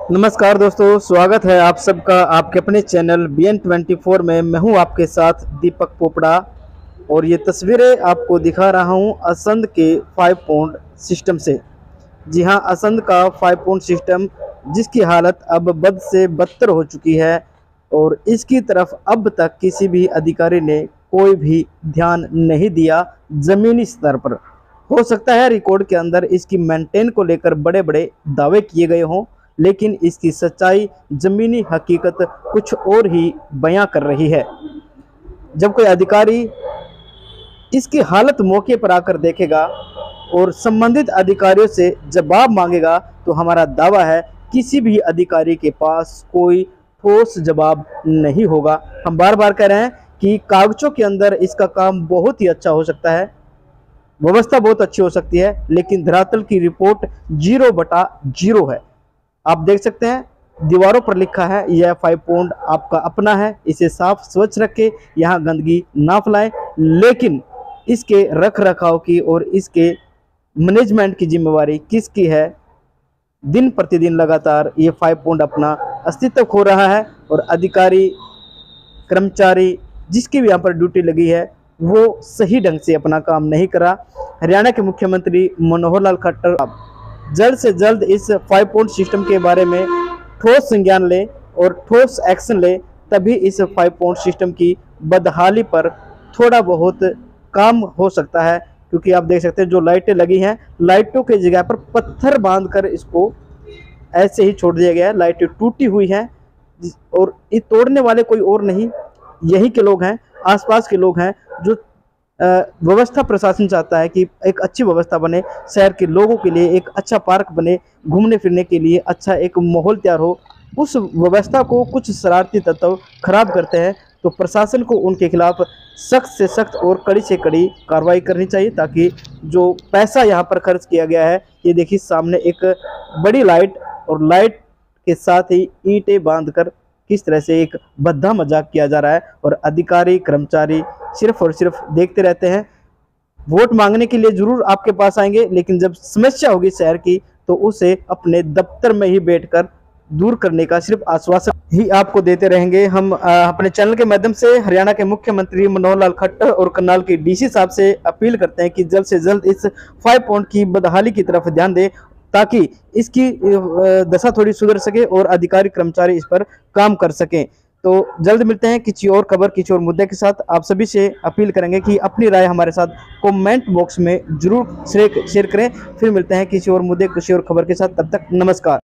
नमस्कार दोस्तों, स्वागत है आप सबका आपके अपने चैनल BN24 में। मैं हूं आपके साथ दीपक पोपड़ा और ये तस्वीरें आपको दिखा रहा हूं असंध के 5 पॉइंट सिस्टम से। जी हां, असंध का 5 पॉइंट सिस्टम जिसकी हालत अब बद से बदतर हो चुकी है और इसकी तरफ अब तक किसी भी अधिकारी ने कोई भी ध्यान नहीं दिया ज़मीनी स्तर पर। हो सकता है रिकॉर्ड के अंदर इसकी मेंटेन को लेकर बड़े बड़े दावे किए गए हों, लेकिन इसकी सच्चाई ज़मीनी हकीकत कुछ और ही बयां कर रही है। जब कोई अधिकारी इसकी हालत मौके पर आकर देखेगा और संबंधित अधिकारियों से जवाब मांगेगा, तो हमारा दावा है किसी भी अधिकारी के पास कोई ठोस जवाब नहीं होगा। हम बार बार कह रहे हैं कि कागजों के अंदर इसका काम बहुत ही अच्छा हो सकता है, व्यवस्था बहुत अच्छी हो सकती है, लेकिन धरातल की रिपोर्ट 0/0 है। आप देख सकते हैं दीवारों पर लिखा है यह 5 पॉइंट आपका अपना है, इसे साफ स्वच्छ रखें, यहाँ गंदगी ना फैलाएं। लेकिन इसके रख रखाव की और इसके मैनेजमेंट की जिम्मेवारी किसकी है? दिन प्रतिदिन लगातार ये 5 पॉइंट अपना अस्तित्व खो रहा है और अधिकारी कर्मचारी जिसकी भी यहाँ पर ड्यूटी लगी है वो सही ढंग से अपना काम नहीं करा। हरियाणा के मुख्यमंत्री मनोहर लाल खट्टर जल्द से जल्द इस 5 पॉइंट सिस्टम के बारे में ठोस संज्ञान ले और ठोस एक्शन ले, तभी इस 5 पॉइंट सिस्टम की बदहाली पर थोड़ा बहुत काम हो सकता है। क्योंकि आप देख सकते हैं जो लाइटें लगी हैं, लाइटों की जगह पर पत्थर बांधकर इसको ऐसे ही छोड़ दिया गया है। लाइटें टूटी हुई हैं और ये तोड़ने वाले कोई और नहीं, यही के लोग हैं, आसपास के लोग हैं। जो व्यवस्था प्रशासन चाहता है कि एक अच्छी व्यवस्था बने, शहर के लोगों के लिए एक अच्छा पार्क बने, घूमने फिरने के लिए अच्छा एक माहौल तैयार हो, उस व्यवस्था को कुछ शरारती तत्व खराब करते हैं, तो प्रशासन को उनके खिलाफ सख्त से सख्त और कड़ी से कड़ी कार्रवाई करनी चाहिए, ताकि जो पैसा यहाँ पर खर्च किया गया है, ये देखिए सामने एक बड़ी लाइट और लाइट के साथ ही ईंटें बांधकर किस तरह से एक भद्दा मजाक किया जा रहा है और अधिकारी कर्मचारी सिर्फ और सिर्फ देखते रहते हैं। वोट मांगने के लिए जरूर आपके पास आएंगे, लेकिन जब समस्या होगी शहर की तो उसे अपने दफ्तर में ही बैठकर दूर करने का सिर्फ आश्वासन ही आपको देते रहेंगे। हम अपने चैनल के माध्यम से हरियाणा के मुख्यमंत्री मनोहर लाल खट्टर और करनाल के DC साहब से अपील करते हैं कि जल्द से जल्द इस 5 पॉइंट की बदहाली की तरफ ध्यान दें, ताकि इसकी दशा थोड़ी सुधर सके और अधिकारी कर्मचारी इस पर काम कर सकें। तो जल्द मिलते हैं किसी और खबर, किसी और मुद्दे के साथ। आप सभी से अपील करेंगे कि अपनी राय हमारे साथ कमेंट बॉक्स में जरूर शेयर करें। फिर मिलते हैं किसी और मुद्दे, किसी और खबर के साथ। तब तक नमस्कार।